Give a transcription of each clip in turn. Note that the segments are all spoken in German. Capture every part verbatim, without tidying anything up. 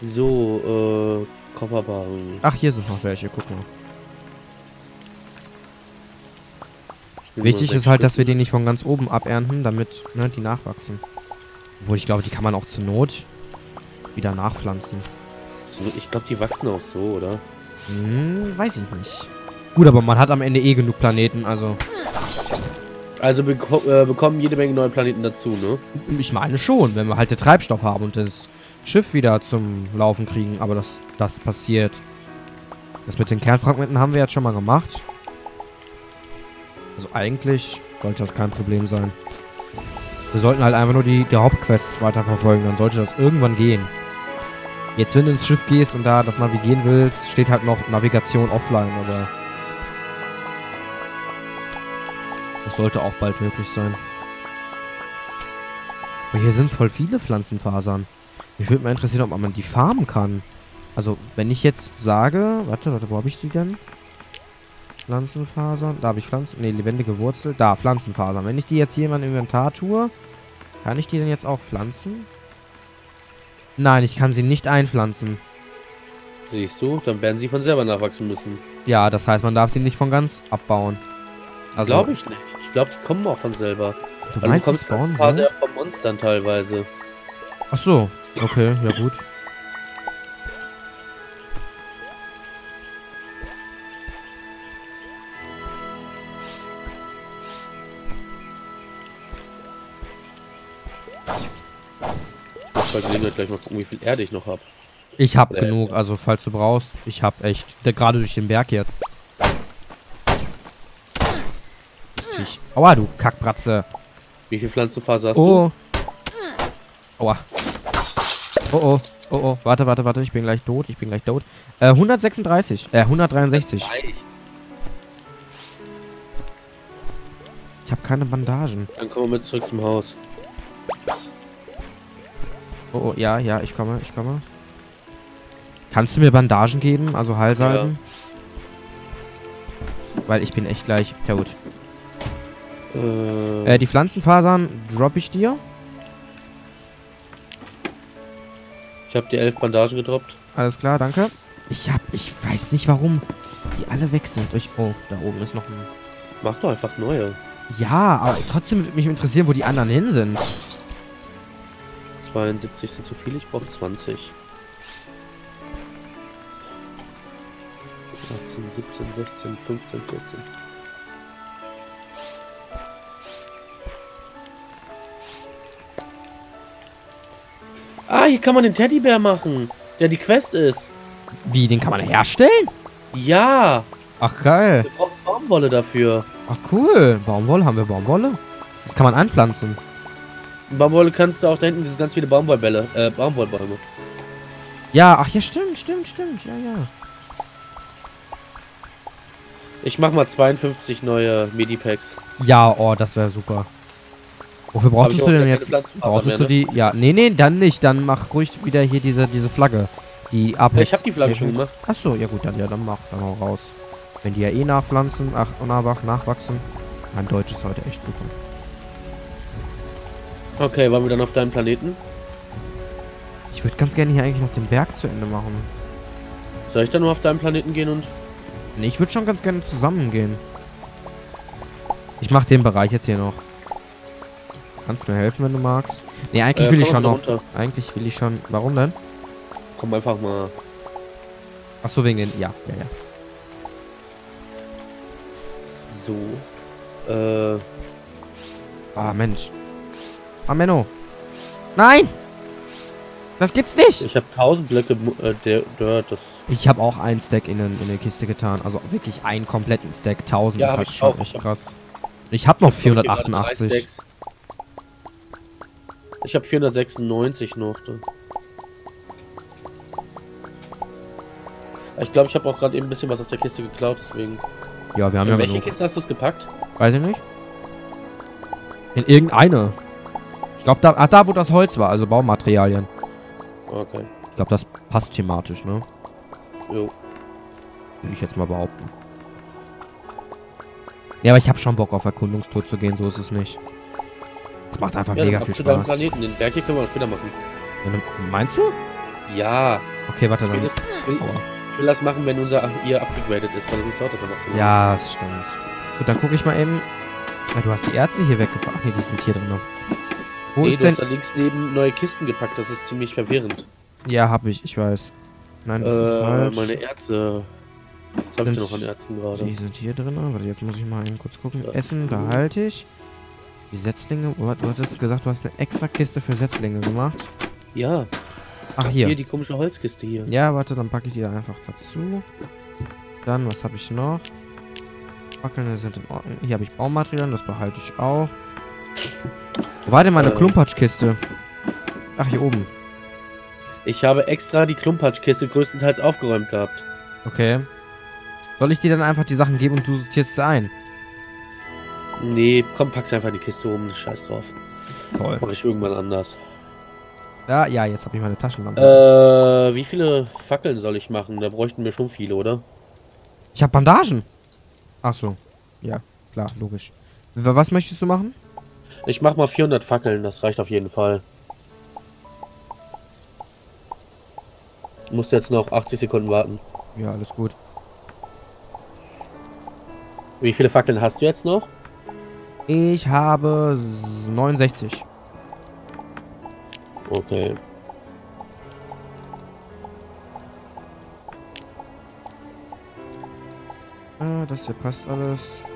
So, äh, Kofferbarren. Ach, hier sind noch welche, guck mal. Wichtig ist halt, dass wir die nicht von ganz oben abernten, damit ne, die nachwachsen. Obwohl, ich glaube, die kann man auch zur Not wieder nachpflanzen. Ich glaube, die wachsen auch so, oder? Hm, weiß ich nicht. Gut, aber man hat am Ende eh genug Planeten, also... Also beko äh, bekommen jede Menge neue Planeten dazu, ne? Ich meine schon, wenn wir halt den Treibstoff haben und das Schiff wieder zum Laufen kriegen. Aber das, das passiert. Das mit den Kernfragmenten haben wir jetzt schon mal gemacht. Also eigentlich sollte das kein Problem sein. Wir sollten halt einfach nur die, die Hauptquest weiterverfolgen. Dann sollte das irgendwann gehen. Jetzt, wenn du ins Schiff gehst und da das navigieren willst, steht halt noch Navigation offline, aber... Das sollte auch bald möglich sein. Aber hier sind voll viele Pflanzenfasern. Mich würde mal interessieren, ob man die farmen kann. Also, wenn ich jetzt sage... Warte, warte, wo habe ich die denn? Pflanzenfasern. Da habe ich Pflanzen... Ne, lebendige Wurzel. Da, Pflanzenfasern. Wenn ich die jetzt hier in mein Inventar tue, kann ich die denn jetzt auch pflanzen? Nein, ich kann sie nicht einpflanzen. Siehst du, dann werden sie von selber nachwachsen müssen. Ja, das heißt, man darf sie nicht von ganz abbauen. Also, glaube ich nicht. Ich glaube, die kommen auch von selber. Du Also meinst, du die kommst spawnen quasi so? auch von Monstern teilweise. Ach so. Okay, ja gut. Ich wollte Gelegenheit gleich mal gucken, wie viel Erde ich noch habe. Ich hab Nee. genug, also falls du brauchst. Ich hab echt. der- Gerade durch den Berg jetzt. Ich, aua, du Kackbratze. Wie viel Pflanzenfaser hast Oh. Aua. Oh, oh. Oh, oh. Warte, warte, warte. Ich bin gleich tot. Ich bin gleich tot. Äh, hundertsechsunddreißig. Äh, hundertdreiundsechzig. du? Reicht. Ich habe keine Bandagen. Dann kommen wir mit zurück zum Haus. Oh, oh. Ja, ja. Ich komme. Ich komme. Kannst du mir Bandagen geben? Also Heilsalben? Weil ich bin echt gleich... Ja gut. Äh, Äh, die Pflanzenfasern droppe ich dir. ich habe die elf Bandagen gedroppt. Alles klar, danke. Ich hab, ich weiß nicht warum die alle weg sind. Ich, oh, da oben ist noch ein... Mach doch einfach neue. Ja, aber trotzdem würde mich interessieren, wo die anderen hin sind. zweiundsiebzig sind zu viel, ich brauche zwanzig. achtzehn, siebzehn, sechzehn, fünfzehn, vierzehn. Ah, hier kann man den Teddybär machen, der die Quest ist. Wie, den kann man herstellen? Ja, Ach, geil. wir brauchen Baumwolle dafür. Ach, cool. Baumwolle, haben wir Baumwolle? Das kann man anpflanzen. Baumwolle kannst du auch da hinten, sind ganz viele Baumwollbälle, äh, Baumwollbäume. Ja, ach ja, stimmt, stimmt, stimmt. Ja, ja. Ich mach mal zweiundfünfzig neue Medipacks. Ja, oh, das wäre super. Wofür Hab brauchtest ich du auch denn keine jetzt? Pflanzenfaser Brauchtest mehr, du ne? die? Ja, nee, nee, dann nicht. Dann mach ruhig wieder hier diese, diese Flagge. Die Apex. Ich hab die Flagge schon gemacht. Ach so, ja gut, dann ja, dann mach dann auch raus. Wenn die ja eh nachpflanzen, ach, nachwach, nachwachsen. Mein Deutsch ist heute echt super. Okay, wollen wir dann auf deinen Planeten? Ich würde ganz gerne hier eigentlich noch den Berg zu Ende machen. Soll ich dann nur auf deinen Planeten gehen und... Nee, ich würde schon ganz gerne zusammengehen. Ich mach den Bereich jetzt hier noch. Kannst mir helfen, wenn du magst. Nee, eigentlich Äh, will ich komm schon mal noch. runter. Eigentlich will ich schon. Warum denn? Komm einfach mal... Ach so, wegen den. Ja, ja, ja. So. Äh... Ah, Mensch. Ah, Menno. Nein! Das gibt's nicht! Ich habe tausend Blöcke äh, der Dirt, das... Ich habe auch einen Stack in, den, in der Kiste getan. Also wirklich einen kompletten Stack. tausend Ja, ist hab halt ich schon auch. echt krass. Ich habe noch Ich hab, glaub ich, gerade drei vierhundertachtundachtzig. Stacks. Ich habe vierhundertsechsundneunzig noch. Da. Ich glaube, ich habe auch gerade eben ein bisschen was aus der Kiste geklaut, deswegen... Ja, wir haben In ja welche genug. Kiste hast du es gepackt? Weiß ich nicht. In irgendeine. Ich glaube, da, ach, da, wo das Holz war, also Baumaterialien. Okay. Ich glaube, das passt thematisch, ne? Jo. Würde ich jetzt mal behaupten. Ja, aber ich habe schon Bock auf Erkundungstour zu gehen, so ist es nicht. Es macht einfach Ja, mega dann viel ab zu deinem Spaß. Planeten. Den Berg hier können wir auch später machen. Ja, dann- meinst du? Ja. Okay, warte, Ich will, dann... das, will, Aua. ich will das machen, wenn unser ihr upgegradet ist, weil sonst dauert das einfach zu lange. Ja, das stimmt. Gut, dann gucke ich mal eben... Ja, du hast die Ärzte hier weggebracht. Nee, die sind hier drin. Wo Nee, ist du denn... hast da links neben neue Kisten gepackt, das ist ziemlich verwirrend. Ja, hab ich, ich weiß. Nein, das äh, ist falsch. meine Ärzte. Was hab ich Sind- denn noch an Ärzten gerade? Die sind hier drin. Warte, jetzt muss ich mal eben kurz gucken. Ja. Essen, da halte ich. Die Setzlinge... Oh, du hattest gesagt, du hast eine extra Kiste für Setzlinge gemacht. Ja. Ach, hier. Hier, die komische Holzkiste hier. Ja, warte, dann packe ich die da einfach dazu. Dann, was habe ich noch? Fackeln sind in Ordnung. Hier habe ich Baumaterialien, das behalte ich auch. Wo war denn meine Äh. Klumpatschkiste? Ach, hier oben. Ich habe extra die Klumpatschkiste größtenteils aufgeräumt gehabt. Okay. Soll ich dir dann einfach die Sachen geben und du sortierst sie ein? Nee, komm, pack's einfach in die Kiste oben, scheiß drauf. Toll. Mach ich irgendwann anders. Ja, ja, jetzt habe ich meine Taschenlampe. Äh, wie viele Fackeln soll ich machen? Da bräuchten wir schon viele, oder? Ich habe Bandagen. Ach so. Ja, klar, logisch. W- Was möchtest du machen? Ich mach mal vierhundert Fackeln, das reicht auf jeden Fall. Ich muss jetzt noch achtzig Sekunden warten. Ja, alles gut. Wie viele Fackeln hast du jetzt noch? Ich habe s- neunundsechzig. Okay. Äh, das hier passt alles.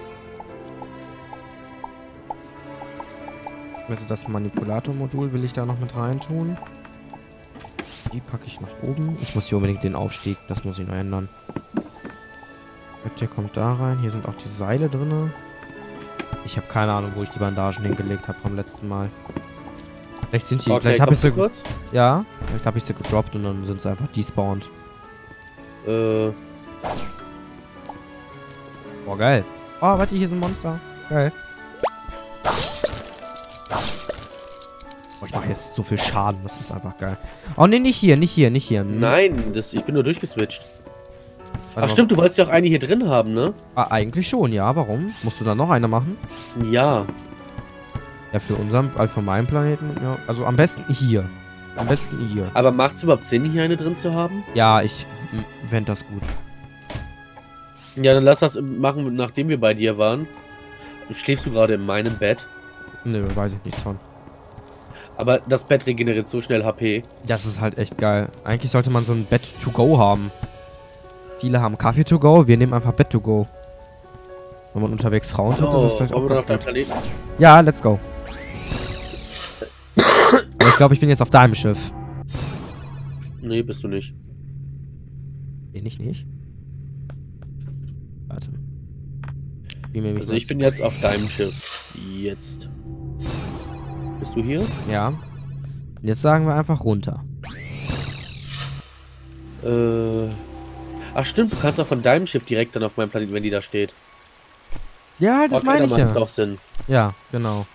Also das Manipulator-Modul will ich da noch mit rein tun. Die packe ich nach oben. Ich muss hier unbedingt den Aufstieg, das muss ich noch ändern. Das hier kommt da rein. Hier sind auch die Seile drin. Ich habe keine Ahnung, wo ich die Bandagen hingelegt habe vom letzten Mal. Vielleicht sind die, Okay, vielleicht habe ich kommst du sie, kurz? ja, vielleicht habe ich sie gedroppt und dann sind sie einfach despawned. Äh, Boah, geil. Oh, warte, hier ist ein Monster. Geil. Oh, ich mache jetzt so viel Schaden, das ist einfach geil. Oh, nee, nicht hier, nicht hier, nicht hier. nein, das, ich bin nur durchgeswitcht. Warte Ach mal. stimmt, du wolltest ja auch eine hier drin haben, ne? Ah, eigentlich schon, ja. Warum? Musst du da noch eine machen? Ja. Ja, für unseren, also für meinen Planeten, ja. Also am besten hier. Am besten hier. Aber macht es überhaupt Sinn, hier eine drin zu haben? Ja, ich fände das gut. Ja, dann lass das machen, nachdem wir bei dir waren. Schläfst du gerade in meinem Bett? Nö, weiß ich nichts von. Aber das Bett regeneriert so schnell H P. Das ist halt echt geil. Eigentlich sollte man so ein Bett to go haben. Viele haben Kaffee to go, wir nehmen einfach Bett to go. Wenn man unterwegs Frauen hat, ist das vielleicht wollen auch wir ganz auf deinem gut. Planeten? Ja, let's go. Aber ich glaube, ich bin jetzt auf deinem Schiff. Nee, bist du nicht. Bin ich nicht? Warte. Wie mir Also ich bin jetzt auf deinem Schiff. Jetzt. Bist du hier? Ja. Und jetzt sagen wir einfach runter. Äh. Ach stimmt, du kannst auch von deinem Schiff direkt dann auf meinem Planeten, wenn die da steht. Ja, das Okay, meine dann ich macht's ja. doch Sinn. Ja, genau.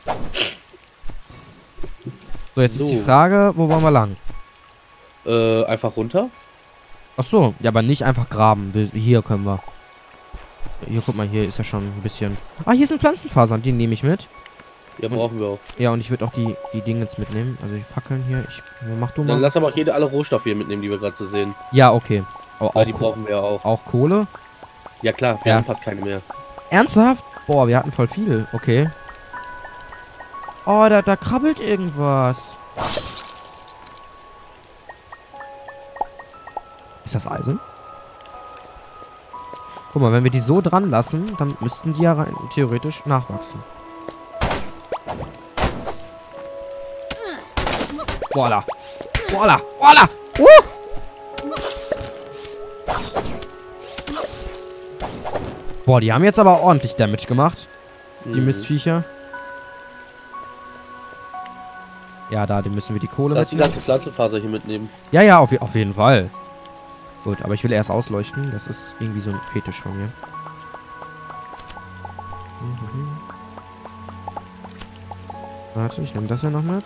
So, jetzt So. ist die Frage, wo wollen wir lang? Äh, einfach runter? Ach so, ja, aber nicht einfach graben. Wir- Hier können wir. Hier, guck mal, hier ist ja schon ein bisschen... Ah, hier sind Pflanzenfasern, die nehme ich mit. Ja, brauchen wir auch. Ja, und ich würde auch die, die Dinge jetzt mitnehmen. Also die Fackeln hier. Ich, mach du Dann mal. lass aber auch jede alle Rohstoffe hier mitnehmen, die wir gerade so sehen. Ja, okay. Aber Weil auch, die Ko brauchen wir ja auch. auch Kohle? Ja klar, wir Ja. haben fast keine mehr. Ernsthaft? Boah, wir hatten voll viel. Okay. Oh, da, da krabbelt irgendwas. Ist das Eisen? Guck mal, wenn wir die so dran lassen, dann müssten die ja rein, theoretisch nachwachsen. Voila. Voila. Voila. Uh! Boah, die haben jetzt aber ordentlich Damage gemacht. Die Mhm. Mistviecher. Ja, da, die müssen wir die Kohle Lass die mitnehmen. ganze Pflanzenfaser hier mitnehmen. Ja, ja, auf, je- auf jeden Fall. Gut, aber ich will erst ausleuchten. Das ist irgendwie so ein Fetisch von mir. Mhm. Warte, ich nehme das ja noch mit.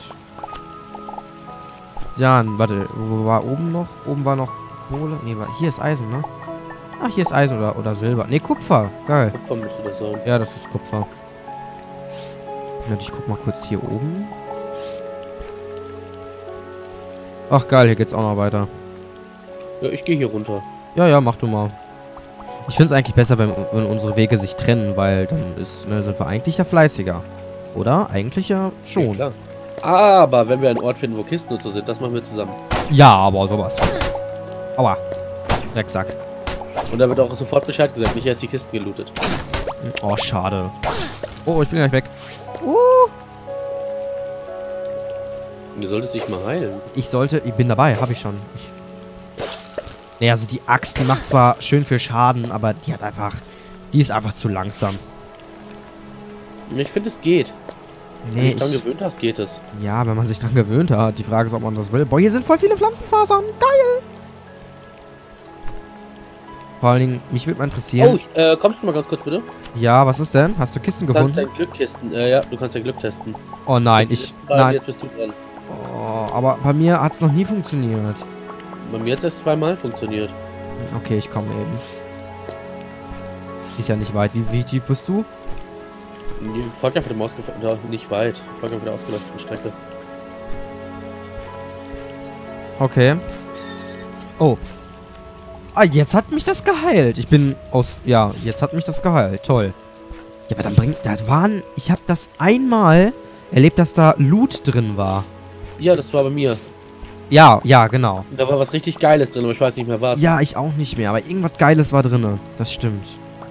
Ja, warte, wo war oben noch? Oben war noch Kohle. Nee, war, hier ist Eisen, ne? Ach, hier ist Eisen oder, oder Silber. Nee, Kupfer. Geil. Kupfer müsste das sein. Ja, das ist Kupfer. Und ich guck mal kurz hier oben. Ach geil, hier geht's auch noch weiter. Ja, ich gehe hier runter. Ja, ja, mach du mal. Ich finde es eigentlich besser, wenn, wenn unsere Wege sich trennen, weil dann ist, ne, sind wir eigentlich ja fleißiger. Oder? Eigentlich ja schon. Ja, klar. Aber wenn wir einen Ort finden, wo Kisten und so sind, das machen wir zusammen. Ja, aber sowas. Aua. Drecksack. Und da wird auch sofort Bescheid gesagt, nicht erst die Kisten gelootet. Oh, schade. Oh, ich bin gleich weg. Uh. Du solltest dich mal heilen. Ich sollte, ich bin dabei, habe ich schon. Ich, nee, also die Axt, die macht zwar schön viel Schaden, aber die hat einfach, die ist einfach zu langsam. Ich finde, es geht. Nee, wenn du dich dran ich, gewöhnt hast, geht es. ja, wenn man sich dran gewöhnt hat. Die Frage ist, ob man das will. Boah, hier sind voll viele Pflanzenfasern. Geil. Vor allen Dingen, mich würde mal interessieren. Oh, äh, kommst du mal ganz kurz bitte? Ja, was ist denn? Hast du Kisten Du kannst gefunden? dein Glückkisten, äh, ja, du kannst dein Glück testen. Oh nein, ich, nein. Jetzt bist du dran. Oh, aber bei mir hat es noch nie funktioniert. Bei mir hat es erst zweimal funktioniert. Okay, ich komme eben. Ist ja nicht weit. Wie, wie tief bist du? Ich folge einfach dem ausgefallenen, da nicht weit. Ich folge einfach der ausgelasteten Strecke. Okay. Oh. Ah, jetzt hat mich das geheilt. Ich bin aus... Ja, jetzt hat mich das geheilt. Toll. Ja, aber dann bringt... Da waren... Ich habe das einmal erlebt, dass da Loot drin war. Ja, das war bei mir. Ja, ja, genau. Da war was richtig Geiles drin, aber ich weiß nicht mehr was. Ja, ich auch nicht mehr. Aber irgendwas Geiles war drin. Das stimmt.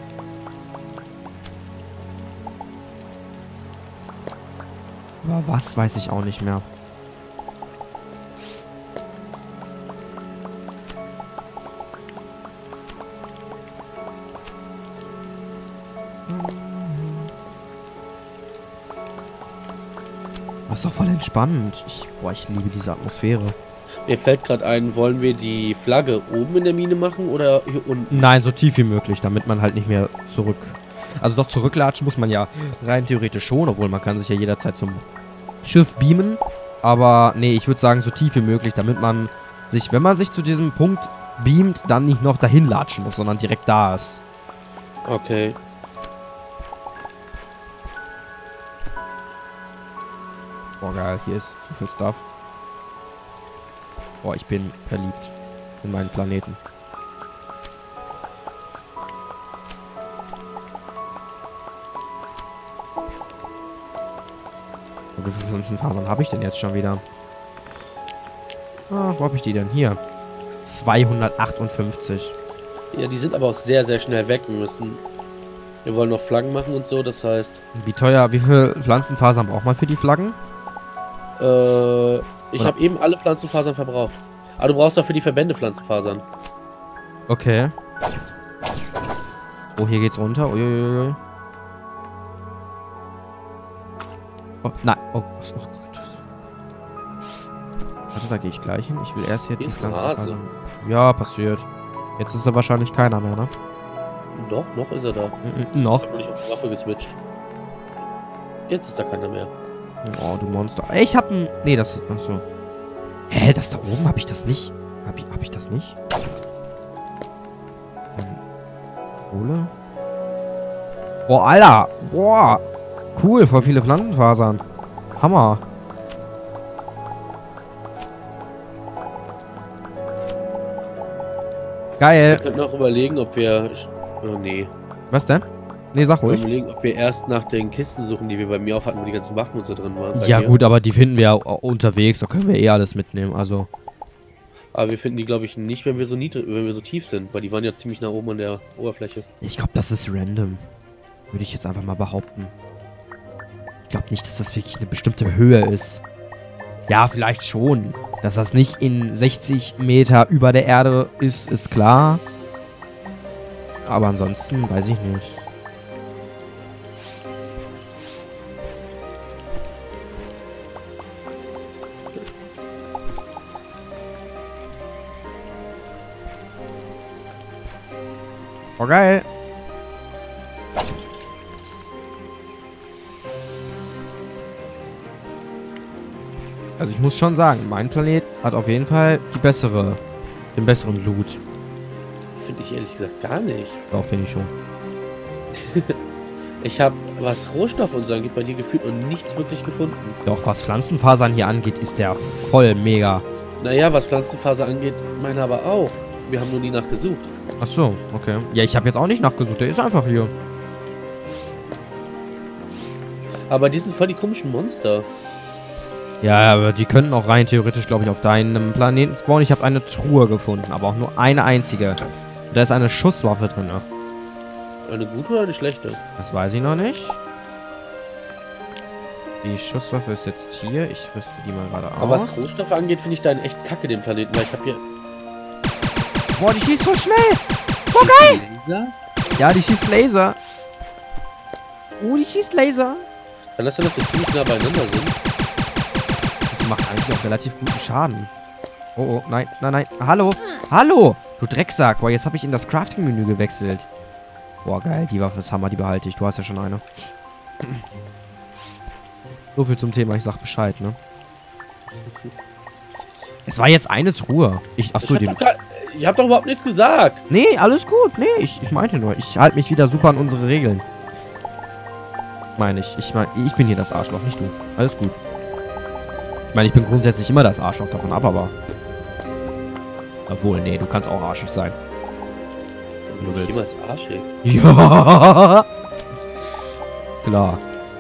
Aber was, weiß ich auch nicht mehr. Das ist doch voll entspannend. Ich, boah, ich liebe diese Atmosphäre. Mir fällt gerade ein, wollen wir die Flagge oben in der Mine machen oder hier unten? Nein, so tief wie möglich, damit man halt nicht mehr zurück... Also doch zurücklatschen muss man ja rein theoretisch schon, obwohl man kann sich ja jederzeit zum Schiff beamen. Aber nee, ich würde sagen so tief wie möglich, damit man sich, wenn man sich zu diesem Punkt beamt, dann nicht noch dahin latschen muss, sondern direkt da ist. Okay. Boah, geil, hier ist so viel Stuff. Boah, ich bin verliebt in meinen Planeten. Wie viele Pflanzenfasern habe ich denn jetzt schon wieder? Ah, wo habe ich die denn? Hier. zweihundertachtundfünfzig. Ja, die sind aber auch sehr, sehr schnell weg. Wir müssen... Wir wollen noch Flaggen machen und so, das heißt... Wie teuer, wie viele Pflanzenfasern braucht man für die Flaggen? Äh, ich Oder? habe eben alle Pflanzenfasern verbraucht. Aber du brauchst doch für die Verbände Pflanzenfasern. Okay. Oh, hier geht's runter. Uiuiui. Oh, nein. Oh, oh Gott. Warte, da gehe ich gleich hin. Ich will erst hier Hier die ist ein Pflanzenfasern. Ja, passiert. Jetzt ist da wahrscheinlich keiner mehr, ne? Doch, noch ist er da. Mm, mm, noch. Ich habe nicht auf die Waffe geswitcht. Jetzt ist da keiner mehr. Oh, du Monster. Ich hab ein... Nee, das ist... Achso. Hä, das da oben? Hab ich das nicht? Hab ich, hab ich das nicht? Ähm, Kohle? Boah, Alter! Boah! Cool, voll viele Pflanzenfasern. Hammer. Geil. Wir könnten auch überlegen, ob wir... Oh, nee. Was denn? Nee, sag Wir ruhig. überlegen, ob wir erst nach den Kisten suchen, die wir bei mir auch hatten, wo die ganzen Waffen und so drin waren. Bei Ja mir. gut, aber die finden wir ja auch unterwegs. Da können wir eh alles mitnehmen, also... Aber wir finden die, glaube ich, nicht, wenn wir so niedrig, wenn wir so tief sind, weil die waren ja ziemlich nah oben an der Oberfläche. Ich glaube, das ist random. Würde ich jetzt einfach mal behaupten. Ich glaube nicht, dass das wirklich eine bestimmte Höhe ist. Ja, vielleicht schon. Dass das nicht in sechzig Meter über der Erde ist, ist klar. Aber ansonsten weiß ich nicht. Oh, geil. Also ich muss schon sagen, mein Planet hat auf jeden Fall die bessere, den besseren Loot. Finde ich ehrlich gesagt gar nicht. Doch, finde ich schon. Ich habe, was Rohstoff und so angeht, bei dir gefühlt und nichts wirklich gefunden. Doch, was Pflanzenfasern hier angeht, ist der voll mega. Naja, was Pflanzenfaser angeht, meine aber auch. Wir haben nur nie nachgesucht. Ach so, okay. Ja, ich habe jetzt auch nicht nachgesucht. Der ist einfach hier. Aber die sind voll die komischen Monster. Ja, aber die könnten auch rein theoretisch, glaube ich, auf deinem Planeten spawnen. Ich habe eine Truhe gefunden, aber auch nur eine einzige. Da ist eine Schusswaffe drin. Eine gute oder eine schlechte? Das weiß ich noch nicht. Die Schusswaffe ist jetzt hier. Ich rüste die mal gerade aus. Aber was Rohstoffe angeht, finde ich da echt kacke, den Planeten. Weil ich habe hier... Boah, die schießt voll schnell. Boah, geil. Laser? Ja, die schießt Laser. Oh, die schießt Laser. Kann das sein, dass wir ziemlich nah beieinander sind? Die macht eigentlich auch relativ guten Schaden. Oh, oh, nein, nein, nein. Hallo, hallo. Du Drecksack. Boah, jetzt habe ich in das Crafting-Menü gewechselt. Boah, geil. Die Waffe ist Hammer, die behalte ich. Du hast ja schon eine. So viel zum Thema. Ich sag Bescheid, ne? Es war jetzt eine Truhe. Ich, achso, Ich die... hab, doch gar, ich hab doch überhaupt nichts gesagt. Nee, alles gut. Nee, ich, ich meinte nur. Ich halte mich wieder super an unsere Regeln. Meine ich. Ich meine, ich bin hier das Arschloch, nicht du. Alles gut. Ich meine, ich bin grundsätzlich immer das Arschloch davon ab, aber... Obwohl, nee, du kannst auch arschig sein. Wenn du willst. Jemals arschig. Ja! Klar.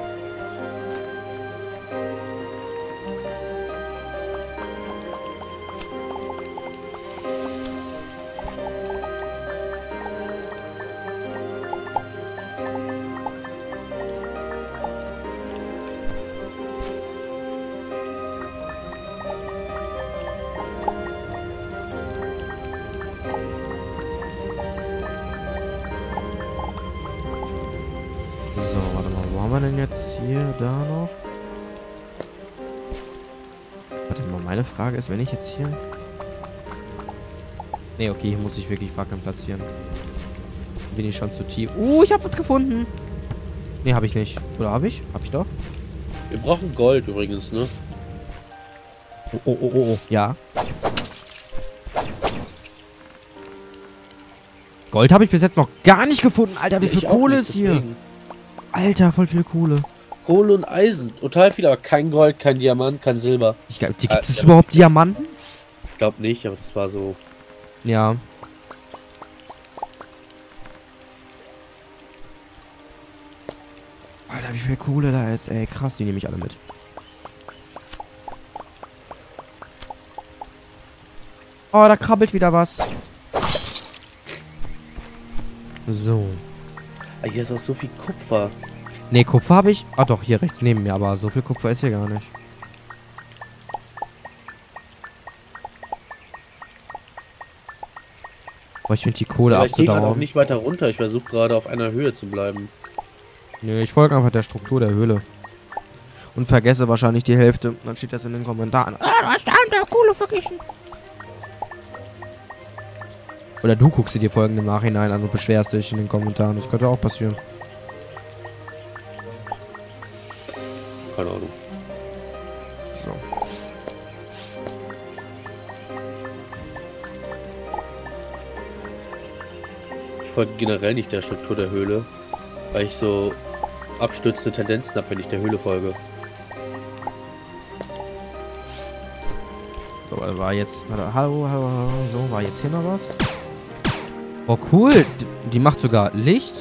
So, warte mal, wo haben wir denn jetzt hier, da noch? Warte mal, meine Frage ist, wenn ich jetzt hier... Ne, okay, hier muss ich wirklich Fackeln platzieren. Bin ich schon zu tief. Uh, ich habe was gefunden. Ne, habe ich nicht. Oder habe ich? Habe ich doch. Wir brauchen Gold übrigens, ne? Oh, oh, oh, oh, oh. Ja. Gold habe ich bis jetzt noch gar nicht gefunden. Alter, wie viel Ich auch Kohle nicht, ist hier? deswegen. Alter, voll viel Kohle. Kohle und Eisen. Total viel, aber kein Gold, kein Diamant, kein Silber. Ich glaub, gibt Ah, es ja. überhaupt Diamanten? Ich glaube nicht, aber das war so... Ja. Alter, wie viel Kohle da ist, ey. Krass, die nehme ich alle mit. Oh, da krabbelt wieder was. So. Ah, hier ist auch so viel Kupfer. Ne, Kupfer habe ich... Ah doch, hier rechts neben mir, aber so viel Kupfer ist hier gar nicht. Boah, ich finde die Kohle Aber ich gehe gerade auch abzudauern. nicht weiter runter. Ich versuche gerade auf einer Höhe zu bleiben. Nö, ich folge einfach der Struktur der Höhle. Und vergesse wahrscheinlich die Hälfte. Dann steht das in den Kommentaren. Ah, du hast da an der Kohle vergessen. Oder du guckst dir die Folgen im Nachhinein an und beschwerst dich in den Kommentaren. Das könnte auch passieren. Keine Ahnung. So. Ich folge generell nicht der Struktur der Höhle, weil ich so abstürzende Tendenzen habe, wenn ich der Höhle folge. So, war jetzt... Warte, hallo, hallo, hallo. So, war jetzt hier noch was? Oh, cool. Die, die macht sogar Licht.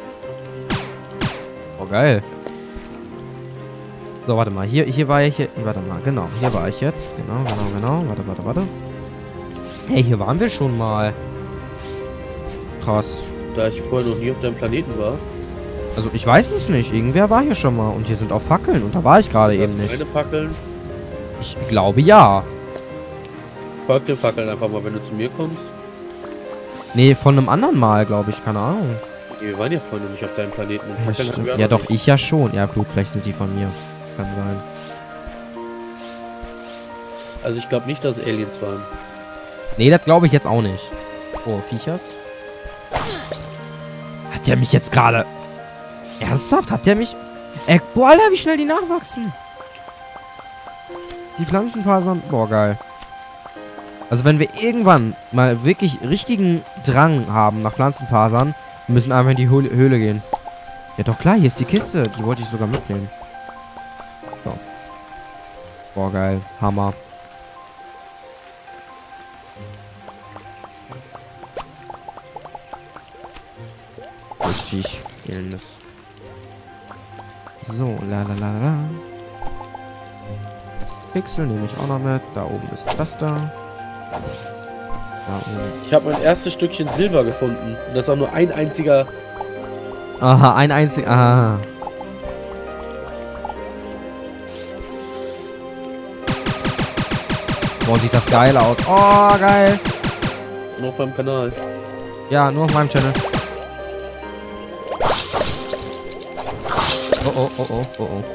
Oh, geil. So, warte mal. Hier, hier war ich... Hier, warte mal, genau. Hier war ich jetzt. Genau, genau, genau. Warte, warte, warte. Hey, hier waren wir schon mal. Krass. Da ich vorher noch nie auf deinem Planeten war. Also, ich weiß es nicht. Irgendwer war hier schon mal. Und hier sind auch Fackeln. Und da war ich gerade eben nicht. Meine Fackeln. Ich glaube, ja. Folg den Fackeln einfach mal, wenn du zu mir kommst. Nee, von einem anderen Mal, glaube ich. Keine Ahnung. Nee, wir waren ja vorhin noch nicht auf deinem Planeten. Und Ja, Fackeln hatten stimmt. wir auch Ja, noch doch, nicht. ich ja schon. Ja, gut, vielleicht sind die von mir. Das kann sein. Also ich glaube nicht, dass es Aliens waren. Nee, das glaube ich jetzt auch nicht. Oh, Viechers. Hat der mich jetzt gerade... Ernsthaft? Hat der mich... Ey, boah, Alter, wie schnell die nachwachsen. Die Pflanzenfasern... Boah, geil. Also wenn wir irgendwann mal wirklich richtigen Drang haben nach Pflanzenfasern, wir müssen einfach in die Höhle, Höhle gehen. Ja doch klar, hier ist die Kiste. Die wollte ich sogar mitnehmen. So. Boah, geil. Hammer. das Viech. Fehlendes. So, la la la la. Pixel nehme ich auch noch mit. Da oben ist das da. Da oben. Ich habe mein erstes Stückchen Silber gefunden. Und das ist auch nur ein einziger... Aha, ein einziger... Aha. Boah, sieht das geil aus. Oh, geil. Nur auf meinem Kanal. Ja, nur auf meinem Channel. Oh, oh, oh, oh, oh, oh.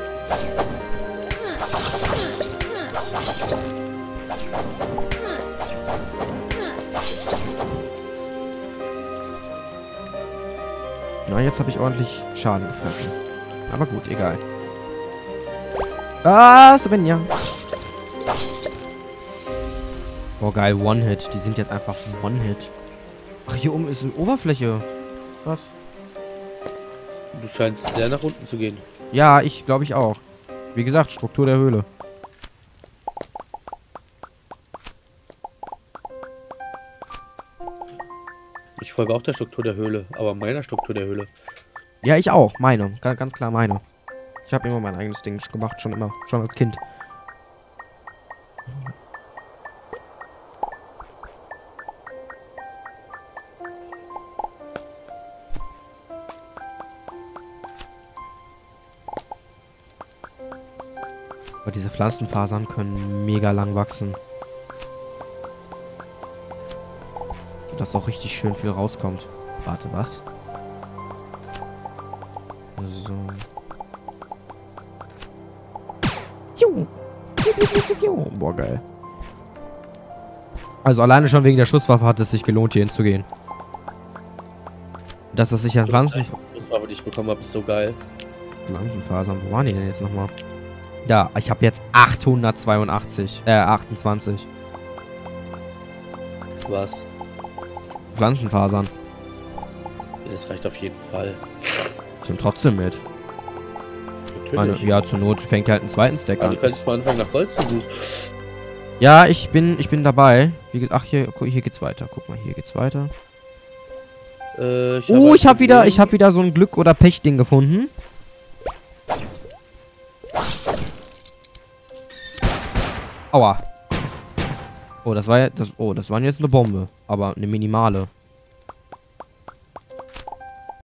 Na, jetzt habe ich ordentlich Schaden gefressen. Aber gut, egal. Ah, Svenja. Boah, geil, One-Hit. Die sind jetzt einfach One-Hit. Ach, hier oben ist eine Oberfläche. Was? Du scheinst sehr nach unten zu gehen. Ja, ich glaube ich auch. Wie gesagt, Struktur der Höhle. Ich folge auch der Struktur der Höhle, aber meiner Struktur der Höhle. Ja, ich auch. Meine. Ganz, ganz klar meine. Ich habe immer mein eigenes Ding gemacht. Schon immer. Schon als Kind. Aber diese Pflanzenfasern können mega lang wachsen. Dass auch richtig schön viel rauskommt. Warte, was? So. Boah, geil. Also alleine schon wegen der Schusswaffe hat es sich gelohnt, hier hinzugehen. Dass das sich an Pflanzen... Die Schusswaffe, die ich bekommen habe, ist so geil. Pflanzenfasern, wo waren die denn jetzt nochmal? Ja, ich habe jetzt achthundertzweiundachtzig. Äh, achtundzwanzig. Was? Pflanzenfasern. Das reicht auf jeden Fall. Ich nehme trotzdem mit. Meine, Natürlich. ja, zur Not fängt halt einen zweiten Stack Aber an. du könntest mal anfangen, nach Holz zu suchen. Ja, ich bin, ich bin dabei. Wie ge- Ach, hier, gu- hier geht's weiter. Guck mal, hier geht's weiter. Äh, ich Oh, hab ich habe wieder, ich habe wieder so ein Glück- oder Pech-Ding gefunden. Aua. Oh, das war ja, das, oh, das war jetzt eine Bombe. Aber eine minimale.